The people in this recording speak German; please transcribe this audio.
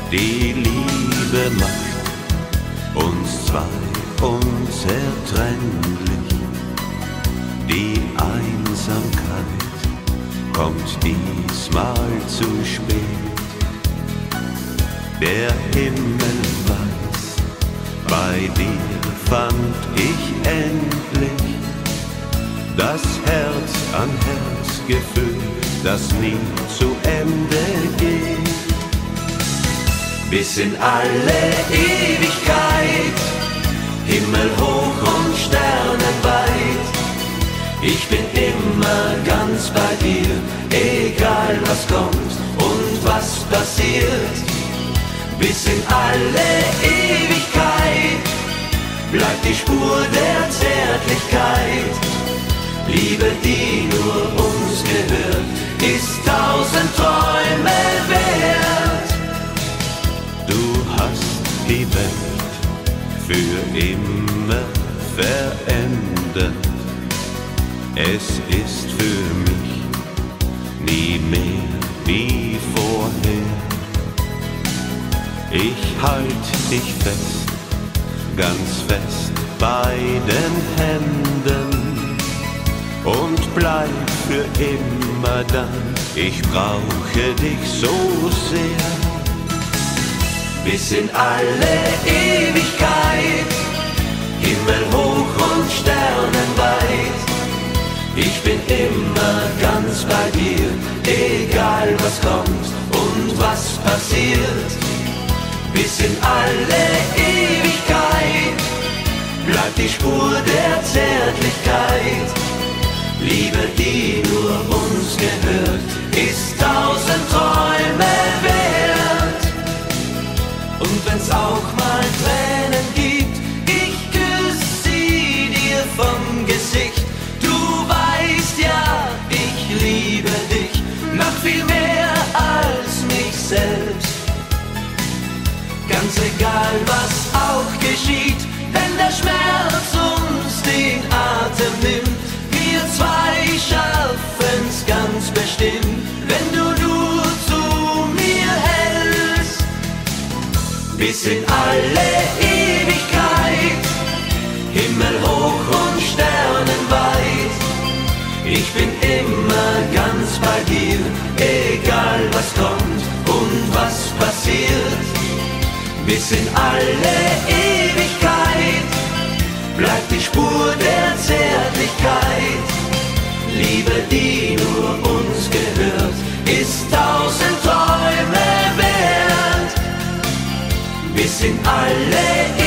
Die Liebe macht uns zwei unzertrennlich. Die Einsamkeit kommt diesmal zu spät. Der Himmel weiß, bei dir fand ich endlich das Herz-an-Herz-Gefühl, das nie zu Ende geht. Bis in alle Ewigkeit, himmelhoch und sternenweit. Ich bin immer ganz bei dir, egal was kommt und was passiert. Bis in alle Ewigkeit bleibt die Spur der Zärtlichkeit. Liebe, die nur uns gehört, ist 1000 Träume wert. Du hast die Welt für immer verändert. Es ist für mich nie mehr wie vorher. Ich halt dich fest, ganz fest bei den Händen und bleib für immer dann. Ich brauche dich so sehr. Bis in alle Ewigkeit, himmelhoch und sternenweit. Ich bin immer ganz bei dir, egal was kommt und was passiert. Bis in alle Ewigkeit bleibt die Spur der Zärtlichkeit. Liebe, die nur uns gehört, ist 1000 Träume wert. Und wenn's auch mal Tränen gibt, ich küsse sie dir vom Gesicht. Du weißt ja, ich liebe dich noch viel mehr als mich selbst. Ganz egal, was auch geschieht, wenn der Schmerz uns den Atem nimmt. Wir zwei schaffen's ganz bestimmt, wenn du nur zu mir hältst. Bis in alle Ewigkeit, himmelhoch und sternenweit. Ich bin immer ganz bei dir, egal was kommt und was passiert. Bis in alle Ewigkeit bleibt die Spur der Zärtlichkeit. Liebe, die nur uns gehört, ist 1000 Träume wert. Bis in alle